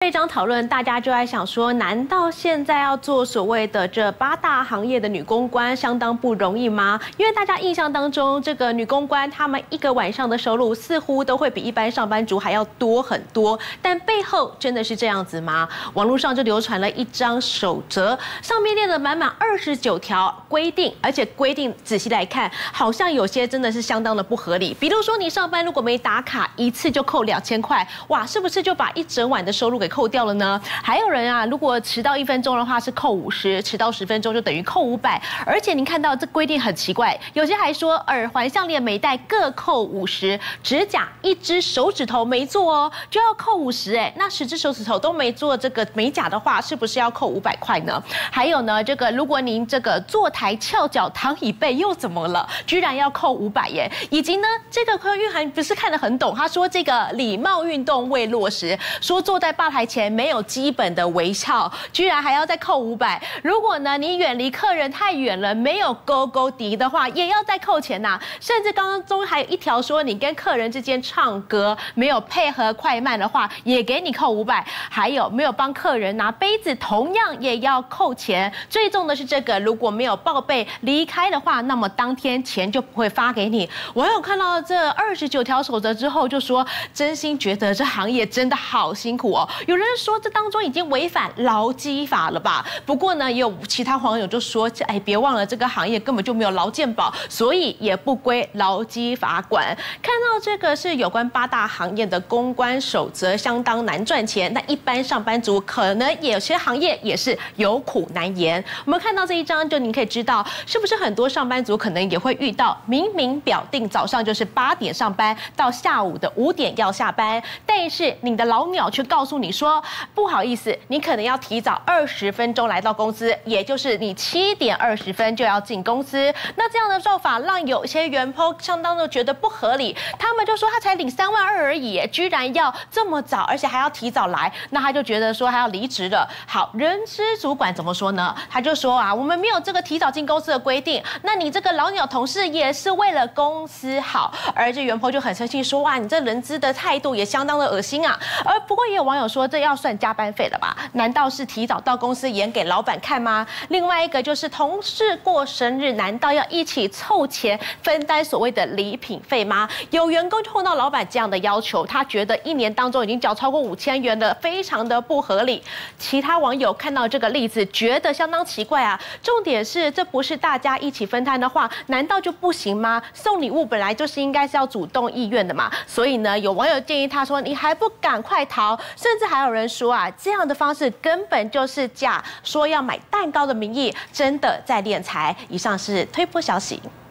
一章讨论，大家就在想说，难道现在要做所谓的这8大行业的女公关，相当不容易吗？因为大家印象当中，这个女公关她们一个晚上的收入似乎都会比一般上班族还要多很多，但背后真的是这样子吗？网络上就流传了一张守则，上面列了满满29条规定，而且规定仔细来看，好像有些真的是相当的不合理。比如说，你上班如果没打卡，一次就扣2000块，哇，是不是就把一整晚的收入给扣掉了呢？还有人啊，如果迟到1分钟的话是扣50，迟到10分钟就等于扣500。而且您看到这规定很奇怪，有些还说耳环、项链、美戴各扣50，指甲1只手指头没做哦，就要扣50哎。那10只手指头都没做这个美甲的话，是不是要扣500块呢？还有呢，这个如果您这个坐台翘脚躺椅背又怎么了？居然要扣500耶！以及呢，这个柯玉涵不是看得很懂，他说这个礼貌运动未落实，说坐在吧台前没有基本的微笑，居然还要再扣500。如果呢你远离客人太远了，没有勾勾敌的话，也要再扣钱呐。甚至刚刚中还有一条说，你跟客人之间唱歌没有配合快慢的话，也给你扣500。还有没有帮客人拿杯子，同样也要扣钱。最重的是这个，如果没有报备离开的话，那么当天钱就不会发给你。网友看到这29条守则之后，就说真心觉得这行业真的好辛苦哦。有人说这当中已经违反劳基法了吧？不过呢，也有其他网友就说，哎，别忘了这个行业根本就没有劳健保，所以也不归劳基法管。看到这个是有关8大行业的公关守则，相当难赚钱。那一般上班族可能有些行业也是有苦难言。我们看到这一张，就您可以知道，是不是很多上班族可能也会遇到，明明表定早上就是8点上班，到下午的5点要下班，但是你的老鸟却告诉你说，不好意思，你可能要提早20分钟来到公司，也就是你7点20分就要进公司。那这样的做法让有些员工相当的觉得不合理，他们就说他才领3万2而已，居然要这么早，而且还要提早来，那他就觉得说他要离职了。好，人资主管怎么说呢？他就说啊，我们没有这个提早进公司的规定，那你这个老鸟同事也是为了公司好。而这员工就很生气说，哇，你这人资的态度也相当的恶心啊。而不过也有网友说，这要算加班费了吧？难道是提早到公司演给老板看吗？另外一个就是同事过生日，难道要一起凑钱分担所谓的礼品费吗？有员工就碰到老板这样的要求，他觉得1年当中已经缴超过5000元了，非常的不合理。其他网友看到这个例子，觉得相当奇怪啊。重点是，这不是大家一起分摊的话，难道就不行吗？送礼物本来就是应该是要主动意愿的嘛。所以呢，有网友建议他说，你还不赶快逃？甚至还有人说啊，这样的方式根本就是假说要买蛋糕的名义，真的在敛财。以上是推播消息。